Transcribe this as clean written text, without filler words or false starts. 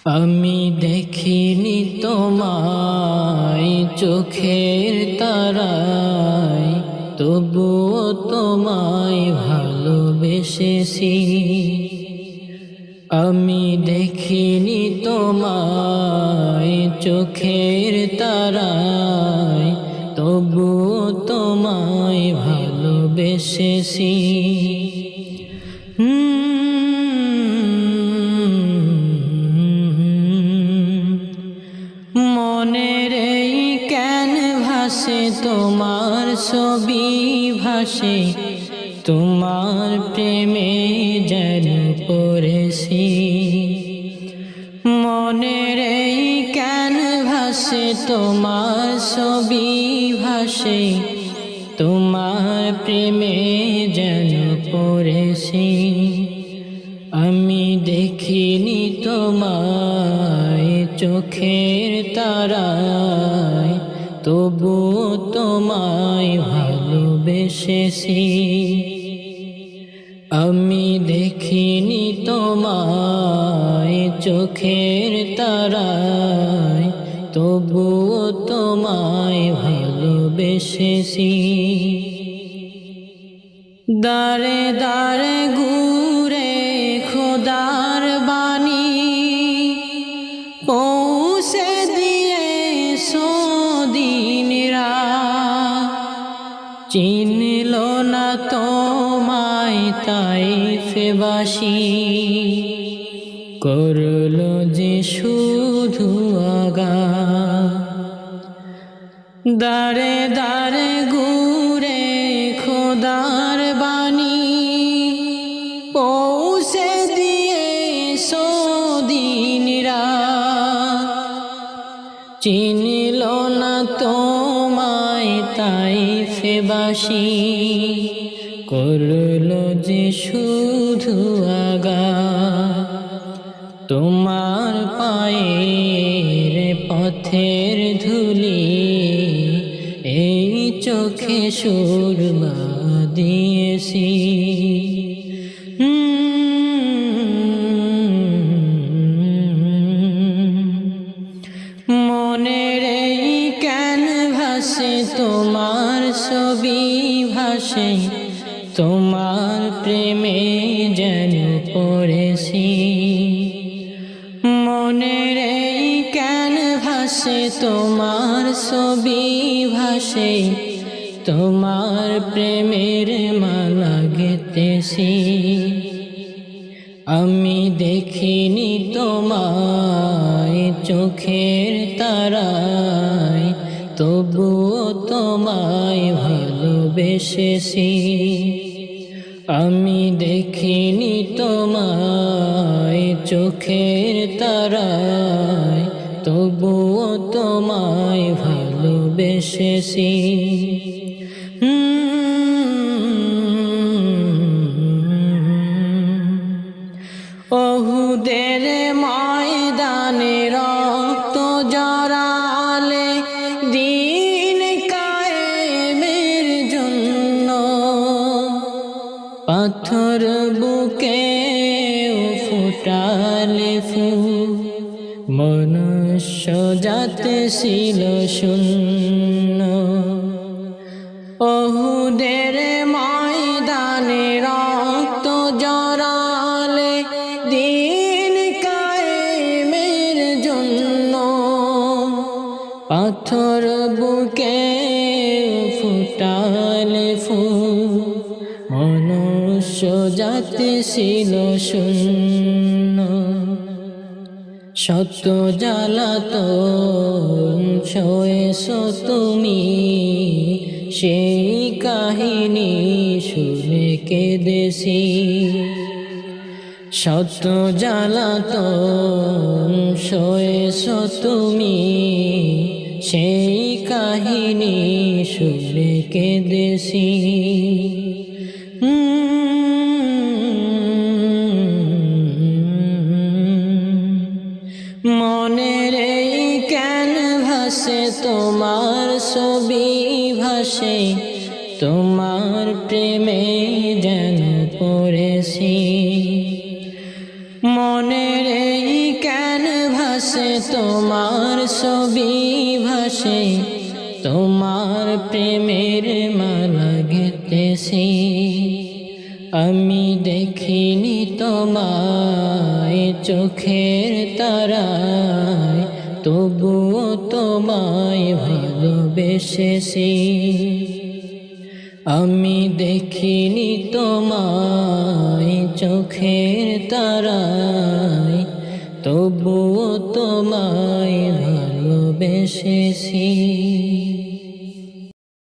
আমি দেখিনি তোমায় চোখের তারায়, তবুও তোমায় ভালোবেসেছি। আমি দেখিনি তোমায় চোখের তারায়, তবুও তোমায় ভালোবেসেছি। মনের এই ক্যানভাসে তোমার ছবি ভাসে, তোমার প্রেমে যেন পড়েছি। মনের এই ক্যানভাসে তোমার ছবি ভাসে, তোমার প্রেমে যেন পড়েছি। আমি দেখিনি তোমায় চোখের তারায়, তবুও তোমায় ভালোবেসেছি। আমি দেখিনি তোমায় চোখের তারায়, তবুও তোমায় ভালোবেসেছি। দাঁড়ে দাঁড়ে ঘুরে খোদার বাণী পৌঁছে দিয়ে দিন রাত, চিনল না তোমায় তাইফবাসী, করল যে শুধু আঘাত। দাঁড়ে দাঁড়ে ঘুরে খোদার বাণী পৌঁছে দিয়ে দিন রাত, চিনল না তোমায় তাইফবাসী, করল যে শুধু আঘাত। তোমার পায়ের পথের ধুলি এই চোখে সুরমা দিয়েছি। মনের এই ক্যানভাসে তোমার ছবি ভাসে, তোমার প্রেমে যেন পড়েছি। মনের এই ক্যানভাসে তোমার ছবি ভাসে, তোমার প্রেমের মালা গেঁথেছি। আমি দেখিনি তোমায় চোখের তারায়, তবুও তোমায় ভালোবেসেছি। আমি দেখিনি তোমায় চোখের তারায়, তবুও তোমায় ভালোবেসেছি। ওহুদের ময়দানে রক্ত জড়ালে দিন কায়েমের জন্য, পাথর বুকে ফুটালে ফুল, মনুষ্য জাতি ছিল শূন্য। ওহুদের ময়দানে রক্ত জড়ালে দিন কায়েমের জন্য, পাথর বুকে ফুটালে ফুল, মনুষ্য জাতি ছিল শূন্য। শত জ্বালাতন সয়েছো তুমি, সেই কাহিনী শুনে কেঁদেছি। শত জ্বালাতন সয়েছো তুমি, সেই কাহিনী শুনে কেঁদেছি। মনের এই ক্যানভাসে তোমার ছবি ভাসে, তোমার প্রেমে যেন পড়েছি। মনের এই ক্যানভাসে ভাসে তোমার ছবি ভাসে, তোমার প্রেমের মালা গেঁথেছি। আমি দেখিনি তোমায় চোখের তারায়, তবুও তোমায় ভালোবেসেছি। আমি দেখিনি তোমায় চোখের তারায়, তবুও তোমায় ভালোবেসেছি।